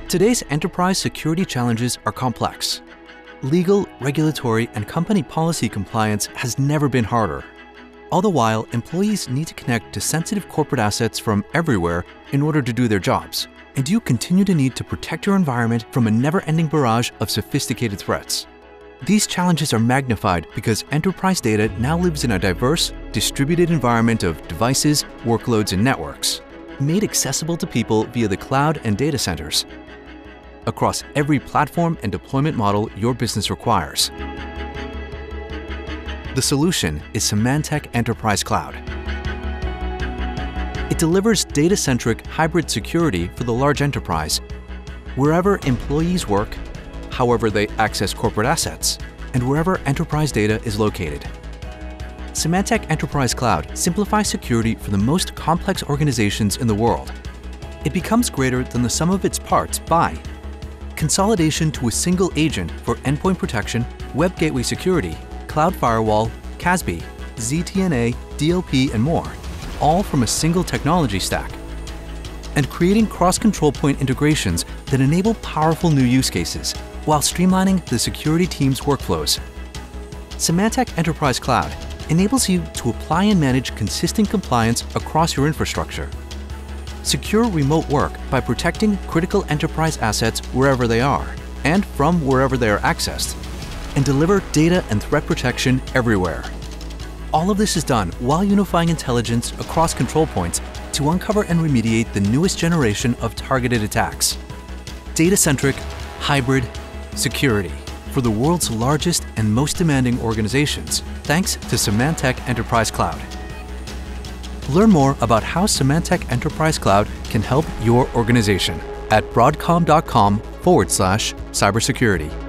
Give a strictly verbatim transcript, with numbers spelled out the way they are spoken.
Today's enterprise security challenges are complex. Legal, regulatory, and company policy compliance has never been harder. All the while, employees need to connect to sensitive corporate assets from everywhere in order to do their jobs. And you continue to need to protect your environment from a never-ending barrage of sophisticated threats. These challenges are magnified because enterprise data now lives in a diverse, distributed environment of devices, workloads, and networks, made accessible to people via the cloud and data centers, across every platform and deployment model your business requires. The solution is Symantec Enterprise Cloud. It delivers data-centric hybrid security for the large enterprise, wherever employees work, however they access corporate assets, and wherever enterprise data is located. Symantec Enterprise Cloud simplifies security for the most complex organizations in the world. It becomes greater than the sum of its parts by consolidation to a single agent for endpoint protection, web gateway security, cloud firewall, C A S B, Z T N A, D L P, and more, all from a single technology stack. And creating cross-control point integrations that enable powerful new use cases while streamlining the security team's workflows. Symantec Enterprise Cloud enables you to apply and manage consistent compliance across your infrastructure. Secure remote work by protecting critical enterprise assets wherever they are and from wherever they are accessed, and deliver data and threat protection everywhere. All of this is done while unifying intelligence across control points to uncover and remediate the newest generation of targeted attacks. Data-centric, hybrid, security for the world's largest and most demanding organizations, thanks to Symantec Enterprise Cloud. Learn more about how Symantec Enterprise Cloud can help your organization at broadcom dot com forward slash cybersecurity.